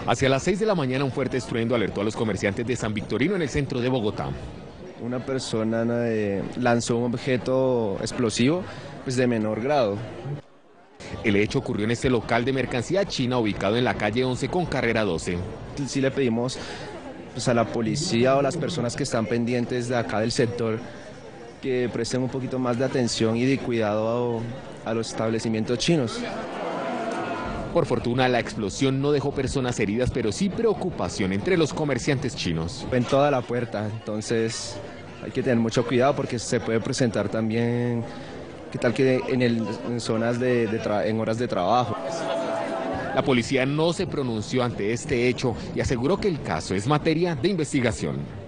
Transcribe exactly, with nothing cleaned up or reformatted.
Hacia las seis de la mañana, un fuerte estruendo alertó a los comerciantes de San Victorino en el centro de Bogotá. Una persona eh, lanzó un objeto explosivo pues de menor grado. El hecho ocurrió en este local de mercancía china ubicado en la calle once con carrera doce. Sí le pedimos pues, a la policía o a las personas que están pendientes de acá del sector que presten un poquito más de atención y de cuidado a, a los establecimientos chinos. Por fortuna, la explosión no dejó personas heridas, pero sí preocupación entre los comerciantes chinos. En toda la puerta, entonces hay que tener mucho cuidado porque se puede presentar también, ¿qué tal que en, el, en zonas de, de tra en horas de trabajo? La policía no se pronunció ante este hecho y aseguró que el caso es materia de investigación.